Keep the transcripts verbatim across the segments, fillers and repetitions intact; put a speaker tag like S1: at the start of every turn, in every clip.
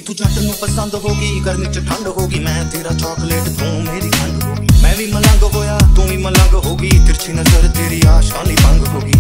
S1: तू जट नूं पसंद होगी, गर्मी च ठंड होगी, मैं तेरा चॉकलेट तू मेरी खंड होगी। मैं भी मलंग होया तू भी मलंग होगी, तिरछी नजर तेरी आशा नी भंग होगी।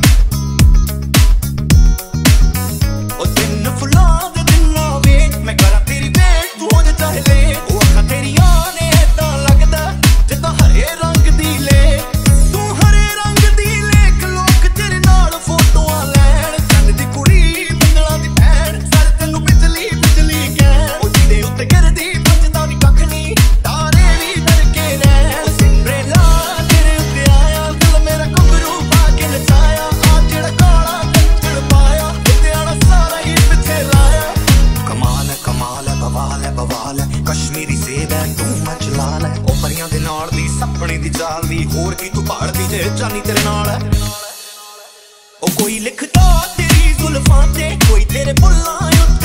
S1: ओ दिन फुलां दे दिना वेट, मैं करा तेरी वेट, तू हो जा चाहे लेट। ओ अखां तेरियां ने तां लगदा जिद्दां हरे रंग दी लेक, तू हरे रंग दी लेक, लोक तेरे नाल फोटोआं लैण। चंद दी कुड़ी मंगलां दी भैण, सर तैनूं बिजली बिजली कहण। ओ जिहदे उत्ते गिरदी बचदा नी कख नी, तारे भी डर के रैण। ओ सिंडरेला तेरे उत्ते आया, दिल मेरा घुंघरू पा के नचाया। आ जेड़ा काला कंचन पाया, उत्ते आला सारा ही पिछे लाया। कमाल है कमाल है बवाल है बवाल है, कश्मीरी सेब है तू मचलाल है। ओ परियां दे नाल दी सपने दी चाल दी, होर की तू भालदी जे जानी तेरे नाल है। ओ कोई लिखदा तेरी जुल्फां ते, कोई तेरे बुल्लां